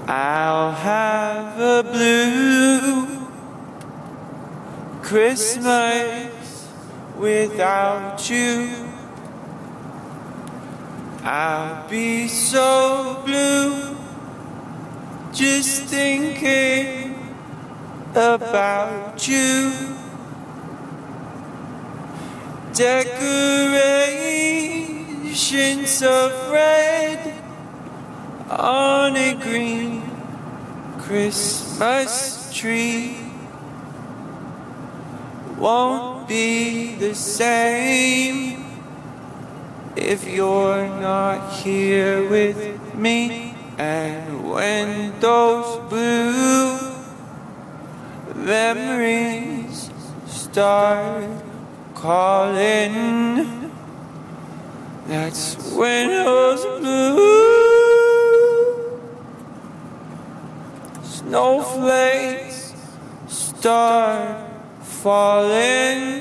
I'll have a blue Christmas without you. I'll be so blue just thinking about you. Decorations of red on a green Christmas tree won't be the same if you're not here with me. And when those blue memories start calling, that's when those blue snowflakes start falling.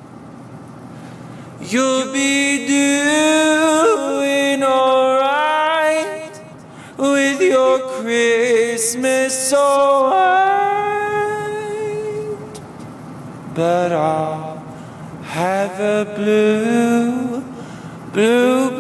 You'll be doing alright with your Christmas so white, but I'll have a blue